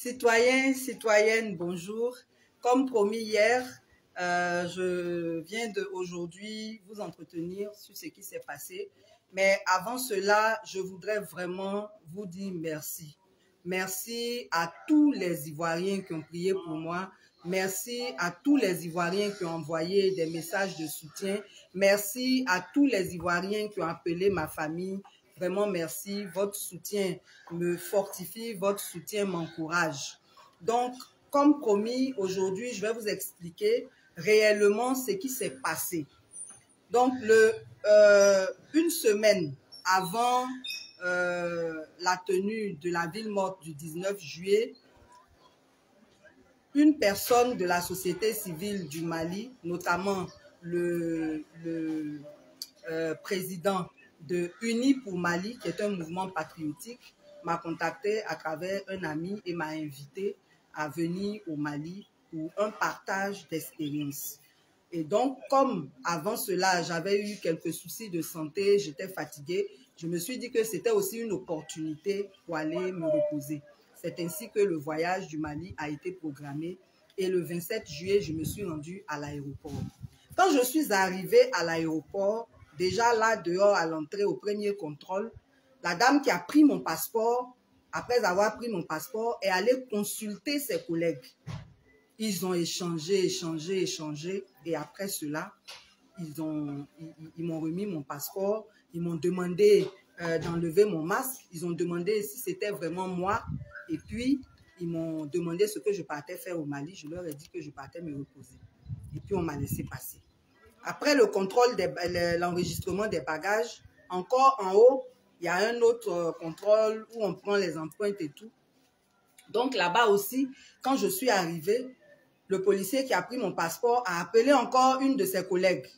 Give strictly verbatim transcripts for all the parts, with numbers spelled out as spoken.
Citoyens, citoyennes, bonjour. Comme promis hier, euh, je viens de aujourd'hui vous entretenir sur ce qui s'est passé. Mais avant cela, je voudrais vraiment vous dire merci. Merci à tous les Ivoiriens qui ont prié pour moi. Merci à tous les Ivoiriens qui ont envoyé des messages de soutien. Merci à tous les Ivoiriens qui ont appelé ma famille. Vraiment, merci. Votre soutien me fortifie, votre soutien m'encourage. Donc, comme promis, aujourd'hui, je vais vous expliquer réellement ce qui s'est passé. Donc, le, euh, une semaine avant euh, la tenue de la ville morte du dix-neuf juillet, une personne de la société civile du Mali, notamment le, le euh, président de Unis pour Mali, qui est un mouvement patriotique, m'a contacté à travers un ami et m'a invité à venir au Mali pour un partage d'expérience. Et donc, comme avant cela, j'avais eu quelques soucis de santé, j'étais fatiguée, je me suis dit que c'était aussi une opportunité pour aller me reposer. C'est ainsi que le voyage du Mali a été programmé et le vingt-sept juillet, je me suis rendue à l'aéroport. Quand je suis arrivée à l'aéroport, déjà là, dehors, à l'entrée, au premier contrôle, la dame qui a pris mon passeport, après avoir pris mon passeport, est allée consulter ses collègues. Ils ont échangé, échangé, échangé, et après cela, ils ont, ils, ils m'ont remis mon passeport, ils m'ont demandé euh, d'enlever mon masque, ils ont demandé si c'était vraiment moi, et puis ils m'ont demandé ce que je partais faire au Mali. Je leur ai dit que je partais me reposer, et puis on m'a laissé passer. Après le contrôle, de l'enregistrement des bagages, encore en haut, il y a un autre contrôle où on prend les empreintes et tout. Donc là-bas aussi, quand je suis arrivée, le policier qui a pris mon passeport a appelé encore une de ses collègues.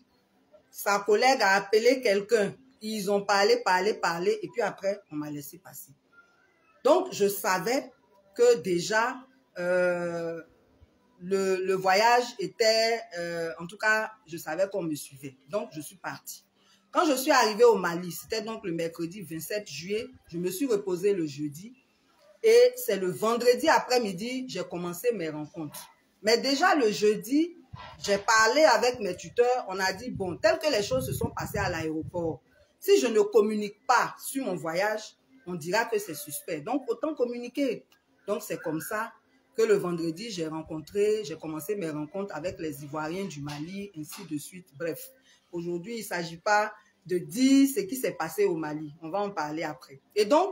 Sa collègue a appelé quelqu'un. Ils ont parlé, parlé, parlé, et puis après, on m'a laissé passer. Donc, je savais que déjà, euh, Le, le voyage était, euh, en tout cas, je savais qu'on me suivait. Donc, je suis partie. Quand je suis arrivée au Mali, c'était donc le mercredi vingt-sept juillet, je me suis reposée le jeudi. Et c'est le vendredi après-midi, j'ai commencé mes rencontres. Mais déjà le jeudi, j'ai parlé avec mes tuteurs. On a dit, bon, tel que les choses se sont passées à l'aéroport, si je ne communique pas sur mon voyage, on dira que c'est suspect. Donc, autant communiquer. Donc, c'est comme ça que le vendredi, j'ai rencontré, j'ai commencé mes rencontres avec les Ivoiriens du Mali, ainsi de suite. Bref, aujourd'hui, il ne s'agit pas de dire ce qui s'est passé au Mali. On va en parler après. Et donc,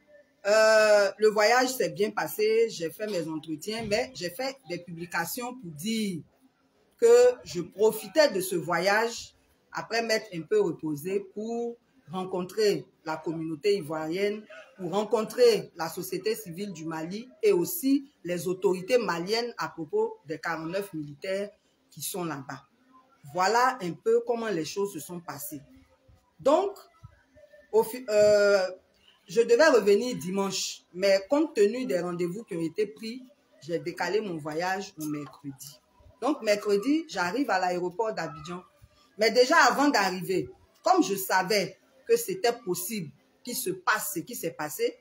euh, le voyage s'est bien passé, j'ai fait mes entretiens, mais j'ai fait des publications pour dire que je profitais de ce voyage, après m'être un peu reposée, pour rencontrer la communauté ivoirienne, pour rencontrer la société civile du Mali et aussi les autorités maliennes à propos des quarante-neuf militaires qui sont là-bas. Voilà un peu comment les choses se sont passées. Donc, au, euh, je devais revenir dimanche, mais compte tenu des rendez-vous qui ont été pris, j'ai décalé mon voyage au mercredi. Donc, mercredi, j'arrive à l'aéroport d'Abidjan. Mais déjà, avant d'arriver, comme je savais que c'était possible qu'il se passe ce qui s'est passé,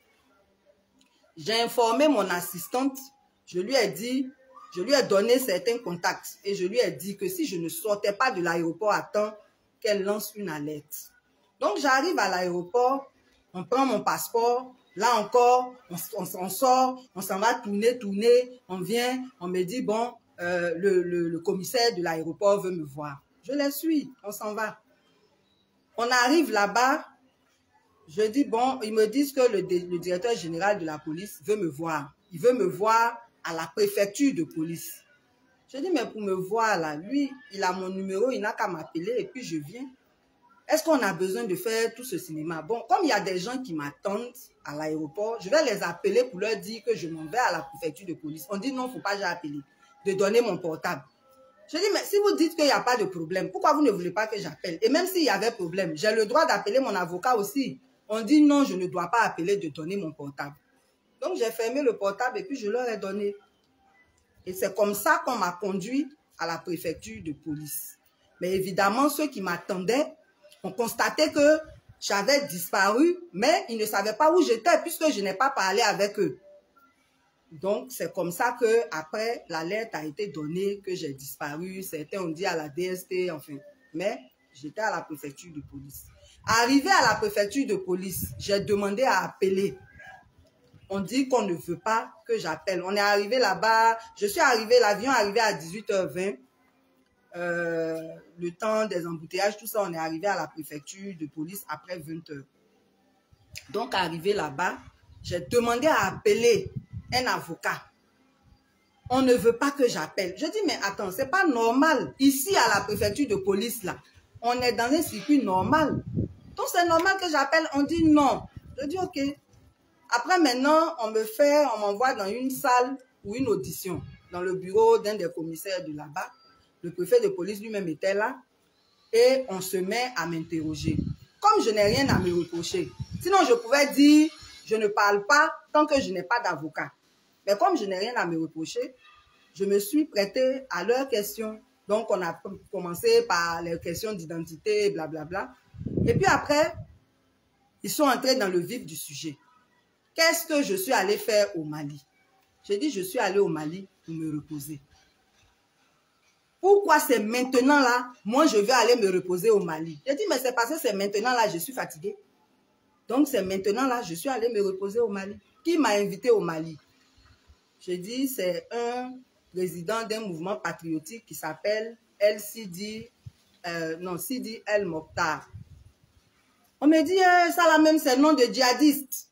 j'ai informé mon assistante, je lui ai dit, je lui ai donné certains contacts et je lui ai dit que si je ne sortais pas de l'aéroport à temps, qu'elle lance une alerte. Donc, j'arrive à l'aéroport, on prend mon passeport, là encore, on, on, on sort, on s'en va tourner, tourner, on vient, on me dit, bon, euh, le, le, le commissaire de l'aéroport veut me voir. Je les suis, on s'en va. On arrive là-bas, je dis, bon, ils me disent que le, le directeur général de la police veut me voir. Il veut me voir à la préfecture de police. Je dis, mais pour me voir là, lui, il a mon numéro, il n'a qu'à m'appeler et puis je viens. Est-ce qu'on a besoin de faire tout ce cinéma? Bon, comme il y a des gens qui m'attendent à l'aéroport, je vais les appeler pour leur dire que je m'en vais à la préfecture de police. On dit non, il ne faut pas que j'appelle, de donner mon portable. Je dis, mais si vous dites qu'il n'y a pas de problème, pourquoi vous ne voulez pas que j'appelle? Et même s'il y avait problème, j'ai le droit d'appeler mon avocat aussi. On dit non, je ne dois pas appeler, de donner mon portable. Donc, j'ai fermé le portable et puis je leur ai donné. Et c'est comme ça qu'on m'a conduit à la préfecture de police. Mais évidemment, ceux qui m'attendaient ont constaté que j'avais disparu, mais ils ne savaient pas où j'étais puisque je n'ai pas parlé avec eux. Donc, c'est comme ça que après l'alerte a été donnée, que j'ai disparu. Certains ont dit à la D S T, enfin. Mais j'étais à la préfecture de police. Arrivé à la préfecture de police, j'ai demandé à appeler. On dit qu'on ne veut pas que j'appelle. On est arrivé là-bas. Je suis arrivé, l'avion est arrivé à dix-huit heures vingt. Euh, le temps des embouteillages, tout ça, on est arrivé à la préfecture de police après vingt heures. Donc, arrivé là-bas, j'ai demandé à appeler un avocat. On ne veut pas que j'appelle. Je dis, mais attends, c'est pas normal. Ici, à la préfecture de police, là, on est dans un circuit normal. Donc, c'est normal que j'appelle. On dit non. Je dis, ok. Après, maintenant, on me fait, on m'envoie dans une salle ou une audition, dans le bureau d'un des commissaires de là-bas. Le préfet de police lui-même était là. Et on se met à m'interroger. Comme je n'ai rien à me reprocher. Sinon, je pouvais dire, je ne parle pas tant que je n'ai pas d'avocat. Mais comme je n'ai rien à me reprocher, je me suis prêtée à leurs questions. Donc, on a commencé par les questions d'identité, blablabla. Et puis après, ils sont entrés dans le vif du sujet. Qu'est-ce que je suis allée faire au Mali? J'ai dit, je suis allée au Mali pour me reposer. Pourquoi c'est maintenant là, moi je vais aller me reposer au Mali? J'ai dit, mais c'est parce que c'est maintenant là, je suis fatiguée. Donc c'est maintenant là, je suis allée me reposer au Mali. Qui m'a invité au Mali? J'ai dit, c'est un président d'un mouvement patriotique qui s'appelle El Sidi, euh, non, Sidi El Mokhtar. On me dit, euh, ça là même, c'est le nom de djihadiste.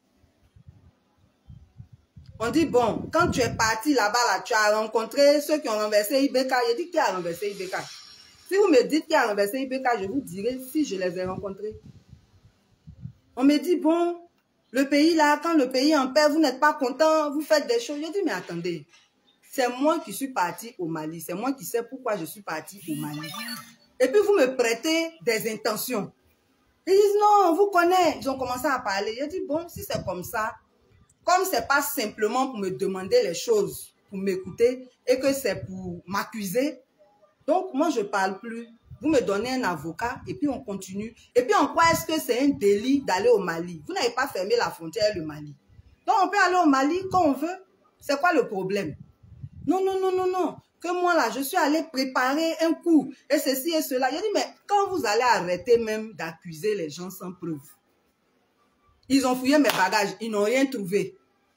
On dit, bon, quand tu es parti là-bas, là, tu as rencontré ceux qui ont renversé I B K. J'ai dit, qui a renversé I B K? Si vous me dites qui a renversé I B K, je vous dirai si je les ai rencontrés. On me dit, bon, le pays là, quand le pays est en paix, vous n'êtes pas content, vous faites des choses. J'ai dit, mais attendez, c'est moi qui suis parti au Mali. C'est moi qui sais pourquoi je suis parti au Mali. Et puis vous me prêtez des intentions. Ils disent, non, on vous connaît. Ils ont commencé à parler. J'ai dit, bon, si c'est comme ça, comme ce n'est pas simplement pour me demander les choses, pour m'écouter, et que c'est pour m'accuser, donc moi je ne parle plus. Vous me donnez un avocat, et puis on continue. Et puis en quoi est-ce que c'est un délit d'aller au Mali? Vous n'avez pas fermé la frontière, le Mali. Donc on peut aller au Mali quand on veut. C'est quoi le problème? Non, non, non, non, non. Que moi là, je suis allé préparer un coup, et ceci et cela. J'ai dit, mais quand vous allez arrêter même d'accuser les gens sans preuve? Ils ont fouillé mes bagages, ils n'ont rien trouvé.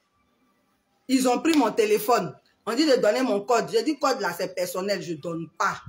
Ils ont pris mon téléphone. On dit de donner mon code. J'ai dit, code là, c'est personnel, je ne donne pas.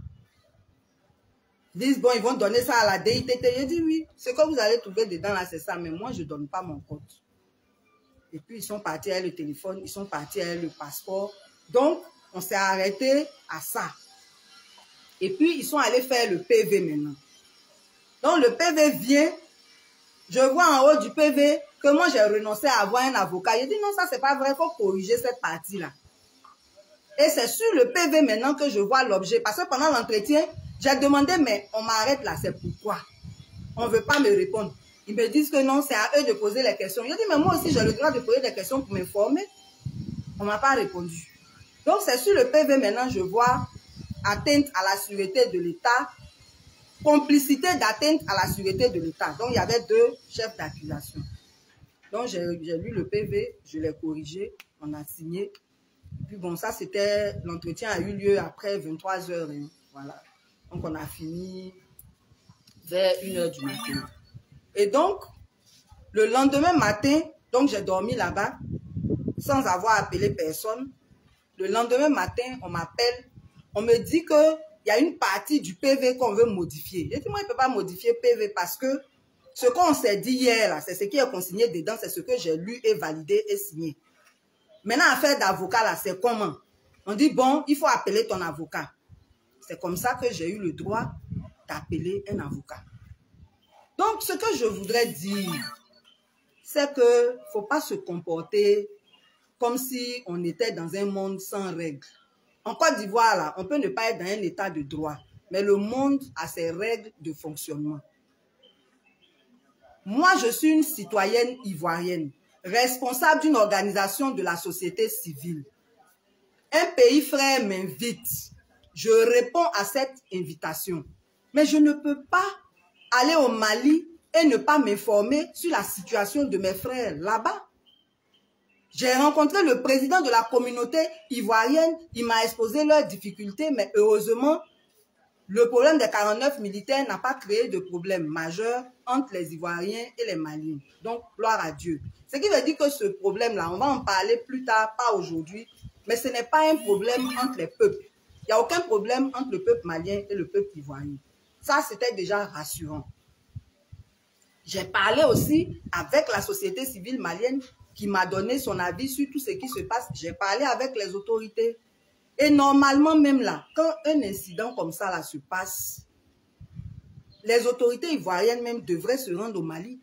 Ils disent, bon, ils vont donner ça à la D I T T. J'ai dit, oui, ce que vous allez trouver dedans là, c'est ça, mais moi, je ne donne pas mon code. Et puis, ils sont partis avec le téléphone, ils sont partis avec le passeport. Donc, on s'est arrêté à ça. Et puis, ils sont allés faire le P V maintenant. Donc, le P V vient. Je vois en haut du P V que moi, j'ai renoncé à avoir un avocat. J'ai dit, non, ça, c'est pas vrai, il faut corriger cette partie-là. Et c'est sur le P V maintenant que je vois l'objet. Parce que pendant l'entretien, j'ai demandé, mais on m'arrête là, c'est pourquoi? On ne veut pas me répondre. Ils me disent que non, c'est à eux de poser les questions. J'ai dit, mais moi aussi, j'ai le droit de poser des questions pour m'informer. On ne m'a pas répondu. Donc, c'est sur le P V maintenant, je vois atteinte à la sûreté de l'État, complicité d'atteinte à la sûreté de l'État. Donc, il y avait deux chefs d'accusation. Donc, j'ai lu le P V, je l'ai corrigé, on a signé. Puis bon, ça, c'était, l'entretien a eu lieu après vingt-trois heures. Hein, voilà. Donc, on a fini vers une heure du matin. Et donc, le lendemain matin, donc j'ai dormi là-bas, sans avoir appelé personne. Le lendemain matin, on m'appelle, on me dit qu'il y a une partie du P V qu'on veut modifier. J'ai dit, moi, je ne peux pas modifier P V parce que ce qu'on s'est dit hier, c'est ce qui est consigné dedans, c'est ce que j'ai lu et validé et signé. Maintenant, affaire d'avocat, là, c'est comment? On dit, bon, il faut appeler ton avocat. C'est comme ça que j'ai eu le droit d'appeler un avocat. Donc, ce que je voudrais dire, c'est qu'il ne faut pas se comporter comme si on était dans un monde sans règles. En Côte d'Ivoire, là, on peut ne pas être dans un état de droit, mais le monde a ses règles de fonctionnement. Moi, je suis une citoyenne ivoirienne, responsable d'une organisation de la société civile. Un pays frère m'invite. Je réponds à cette invitation. Mais je ne peux pas aller au Mali et ne pas m'informer sur la situation de mes frères là-bas. J'ai rencontré le président de la communauté ivoirienne, il m'a exposé leurs difficultés, mais heureusement, le problème des quarante-neuf militaires n'a pas créé de problème majeur entre les Ivoiriens et les Maliens. Donc, gloire à Dieu. Ce qui veut dire que ce problème-là, on va en parler plus tard, pas aujourd'hui, mais ce n'est pas un problème entre les peuples. Il n'y a aucun problème entre le peuple malien et le peuple ivoirien. Ça, c'était déjà rassurant. J'ai parlé aussi avec la société civile malienne qui m'a donné son avis sur tout ce qui se passe. J'ai parlé avec les autorités. Et normalement, même là, quand un incident comme ça là se passe, les autorités ivoiriennes même devraient se rendre au Mali.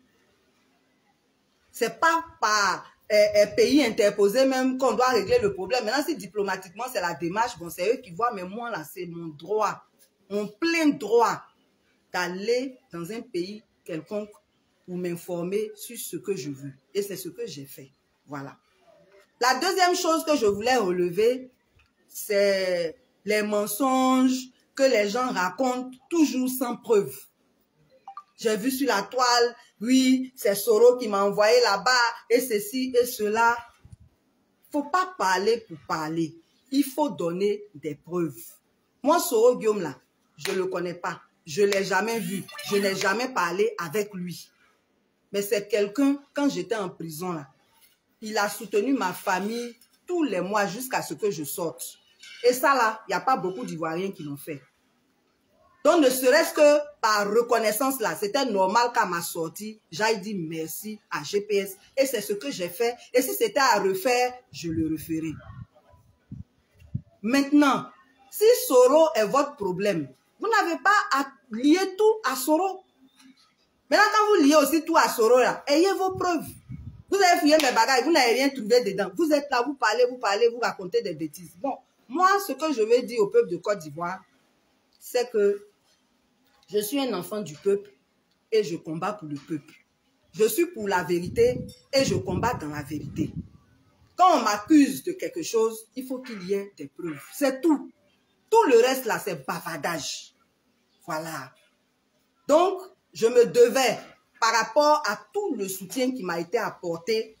C'est pas par euh, euh, pays interposé même qu'on doit régler le problème. Maintenant, si diplomatiquement c'est la démarche, bon, c'est eux qui voient, mais moi là, c'est mon droit, mon plein droit d'aller dans un pays quelconque pour m'informer sur ce que je veux. Et c'est ce que j'ai fait. Voilà. La deuxième chose que je voulais relever, c'est les mensonges que les gens racontent toujours sans preuve. J'ai vu sur la toile, oui, c'est Soro qui m'a envoyé là-bas, et ceci et cela. Il ne faut pas parler pour parler. Il faut donner des preuves. Moi, Soro Guillaume, là, je ne le connais pas. Je ne l'ai jamais vu. Je n'ai jamais parlé avec lui. Mais c'est quelqu'un, quand j'étais en prison, là, il a soutenu ma famille tous les mois jusqu'à ce que je sorte. Et ça, là, il n'y a pas beaucoup d'Ivoiriens qui l'ont fait. Donc, ne serait-ce que par reconnaissance, là, c'était normal qu'à ma sortie, j'aille dire merci à G P S. Et c'est ce que j'ai fait. Et si c'était à refaire, je le referai. Maintenant, si Soro est votre problème, vous n'avez pas à lier tout à Soro. Maintenant, quand vous liez aussi tout à Soro, là, ayez vos preuves. Vous avez fouillé mes bagages, vous n'avez rien trouvé dedans. Vous êtes là, vous parlez, vous parlez, vous racontez des bêtises. Bon, moi, ce que je veux dire au peuple de Côte d'Ivoire, c'est que je suis un enfant du peuple et je combats pour le peuple. Je suis pour la vérité et je combats dans la vérité. Quand on m'accuse de quelque chose, il faut qu'il y ait des preuves. C'est tout. Tout le reste là, c'est bavardage. Voilà. Donc, je me devais, par rapport à tout le soutien qui m'a été apporté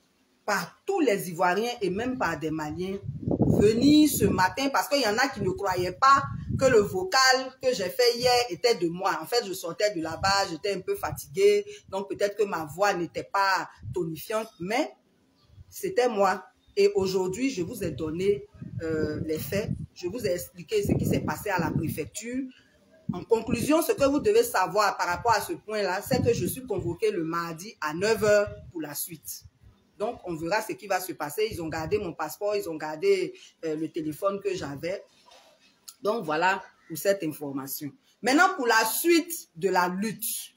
par tous les Ivoiriens et même par des Maliens, venir ce matin, parce qu'il y en a qui ne croyaient pas que le vocal que j'ai fait hier était de moi. En fait, je sortais de là-bas, j'étais un peu fatiguée, donc peut-être que ma voix n'était pas tonifiante, mais c'était moi. Et aujourd'hui, je vous ai donné euh, les faits, je vous ai expliqué ce qui s'est passé à la préfecture. En conclusion, ce que vous devez savoir par rapport à ce point-là, c'est que je suis convoquée le mardi à neuf heures pour la suite. Donc, on verra ce qui va se passer. Ils ont gardé mon passeport, ils ont gardé euh, le téléphone que j'avais. Donc, voilà pour cette information. Maintenant, pour la suite de la lutte,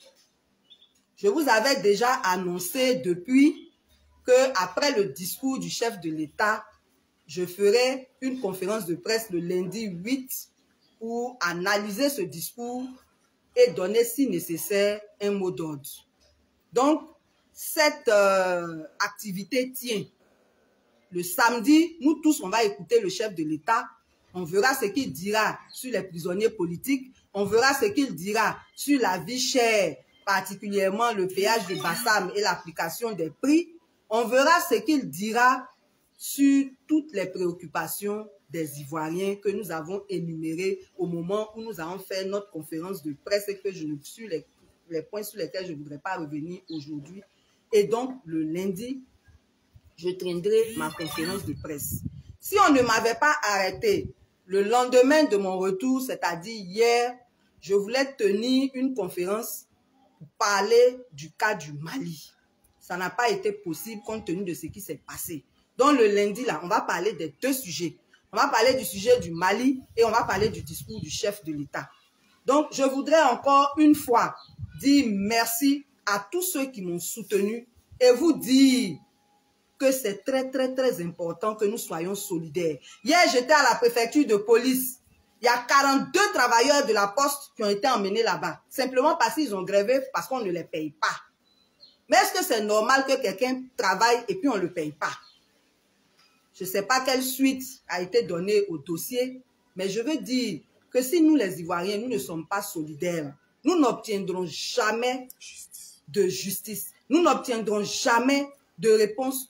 je vous avais déjà annoncé depuis qu'après le discours du chef de l'État, je ferai une conférence de presse le lundi huit pour analyser ce discours et donner, si nécessaire, un mot d'ordre. Donc, cette euh, activité tient. Le samedi, nous tous, on va écouter le chef de l'État. On verra ce qu'il dira sur les prisonniers politiques. On verra ce qu'il dira sur la vie chère, particulièrement le péage de Bassam et l'application des prix. On verra ce qu'il dira sur toutes les préoccupations des Ivoiriens que nous avons énumérées au moment où nous avons fait notre conférence de presse et que je ne suis les, les points sur lesquels je ne voudrais pas revenir aujourd'hui. Et donc, le lundi, je tiendrai ma conférence de presse. Si on ne m'avait pas arrêté le lendemain de mon retour, c'est-à-dire hier, je voulais tenir une conférence pour parler du cas du Mali. Ça n'a pas été possible compte tenu de ce qui s'est passé. Donc, le lundi, là, on va parler des deux sujets. On va parler du sujet du Mali et on va parler du discours du chef de l'État. Donc, je voudrais encore une fois dire merci à tous ceux qui m'ont soutenu et vous dire que c'est très, très, très important que nous soyons solidaires. Hier, j'étais à la préfecture de police. Il y a quarante-deux travailleurs de la poste qui ont été emmenés là-bas. Simplement parce qu'ils ont grévé, parce qu'on ne les paye pas. Mais est-ce que c'est normal que quelqu'un travaille et puis on ne le paye pas? Je ne sais pas quelle suite a été donnée au dossier, mais je veux dire que si nous, les Ivoiriens, nous ne sommes pas solidaires, nous n'obtiendrons jamais de justice. Nous n'obtiendrons jamais de réponse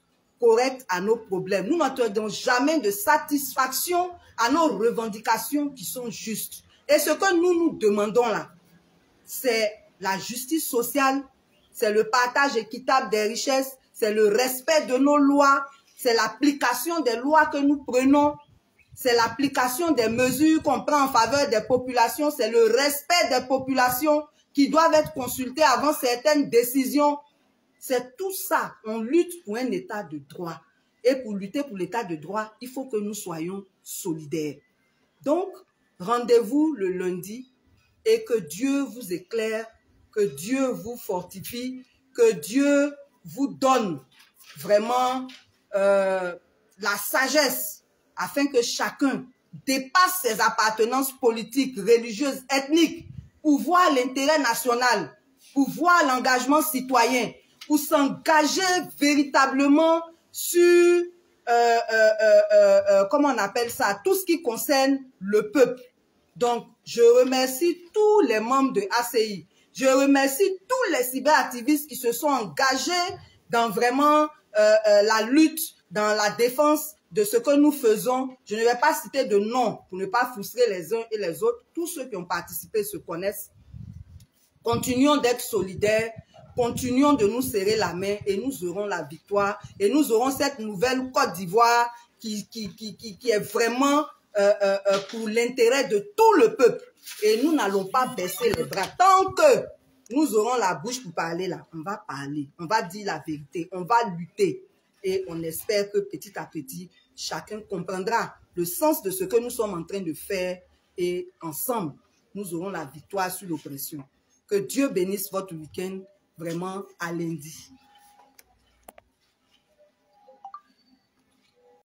correcte à nos problèmes. Nous n'attendons jamais de satisfaction à nos revendications qui sont justes. Et ce que nous nous demandons là, c'est la justice sociale, c'est le partage équitable des richesses, c'est le respect de nos lois, c'est l'application des lois que nous prenons, c'est l'application des mesures qu'on prend en faveur des populations, c'est le respect des populations qui doivent être consultées avant certaines décisions. C'est tout ça. On lutte pour un état de droit. Et pour lutter pour l'état de droit, il faut que nous soyons solidaires. Donc, rendez-vous le lundi et que Dieu vous éclaire, que Dieu vous fortifie, que Dieu vous donne vraiment euh, la sagesse afin que chacun dépasse ses appartenances politiques, religieuses, ethniques pour voir l'intérêt national, pour voir l'engagement citoyen, pour s'engager véritablement sur, euh, euh, euh, euh, euh, comment on appelle ça, tout ce qui concerne le peuple. Donc, je remercie tous les membres de A C I. Je remercie tous les cyberactivistes qui se sont engagés dans vraiment euh, euh, la lutte, dans la défense de ce que nous faisons. Je ne vais pas citer de nom pour ne pas frustrer les uns et les autres. Tous ceux qui ont participé se connaissent. Continuons d'être solidaires. Continuons de nous serrer la main et nous aurons la victoire. Et nous aurons cette nouvelle Côte d'Ivoire qui, qui, qui, qui, qui est vraiment euh, euh, pour l'intérêt de tout le peuple. Et nous n'allons pas baisser les bras. Tant que nous aurons la bouche pour parler là, on va parler, on va dire la vérité, on va lutter. Et on espère que petit à petit, chacun comprendra le sens de ce que nous sommes en train de faire. Et ensemble, nous aurons la victoire sur l'oppression. Que Dieu bénisse votre week-end. Vraiment à lundi.